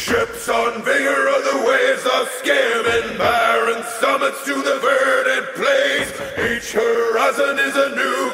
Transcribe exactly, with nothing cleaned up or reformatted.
Ships on vigor of the waves of skimming barren summits to the verdant plains. Each horizon is a new